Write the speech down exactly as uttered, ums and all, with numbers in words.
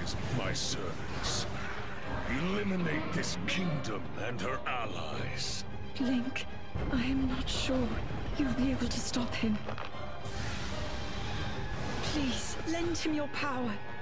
is my service. Eliminate this kingdom and her allies. Link, I am not sure you'll be able to stop him. Please, lend him your power.